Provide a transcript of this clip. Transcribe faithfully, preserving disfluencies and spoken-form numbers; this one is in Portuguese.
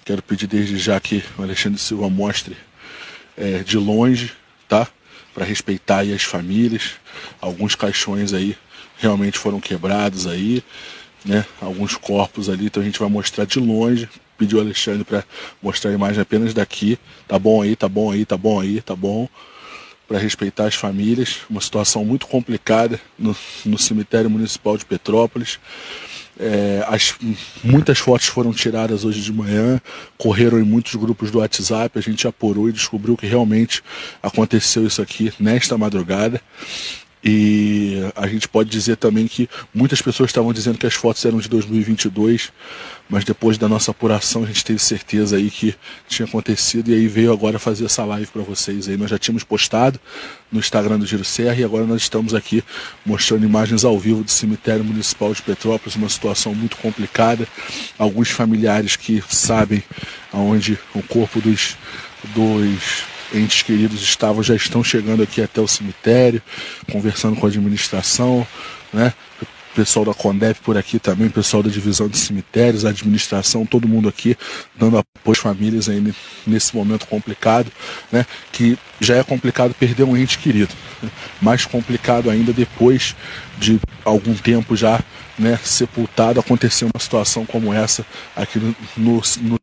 Quero pedir desde já que o Alexandre Silva mostre é, de longe, tá? Para respeitar aí as famílias. Alguns caixões aí realmente foram quebrados aí, né? Alguns corpos ali, então a gente vai mostrar de longe. Pediu o Alexandre para mostrar a imagem apenas daqui. Tá bom aí, tá bom aí, tá bom aí, tá bom. Para respeitar as famílias. Uma situação muito complicada no, no cemitério municipal de Petrópolis. É, as, muitas fotos foram tiradas hoje de manhã, correram em muitos grupos do WhatsApp, a gente apurou e descobriu que realmente aconteceu isso aqui nesta madrugada. E a gente pode dizer também que muitas pessoas estavam dizendo que as fotos eram de dois mil e vinte e dois, mas depois da nossa apuração a gente teve certeza aí que tinha acontecido, e aí veio agora fazer essa live para vocês aí. Nós já tínhamos postado no Instagram do Giro Serra e agora nós estamos aqui mostrando imagens ao vivo do cemitério municipal de Petrópolis, uma situação muito complicada. Alguns familiares que sabem aonde o corpo dos dos entes queridos estavam, já estão chegando aqui até o cemitério, conversando com a administração, né? O pessoal da Condep por aqui também, o pessoal da divisão de cemitérios, a administração, todo mundo aqui dando apoio às famílias aí nesse momento complicado, né? Que já é complicado perder um ente querido, né? Mais complicado ainda depois de algum tempo já, né, sepultado, acontecer uma situação como essa aqui no, no, no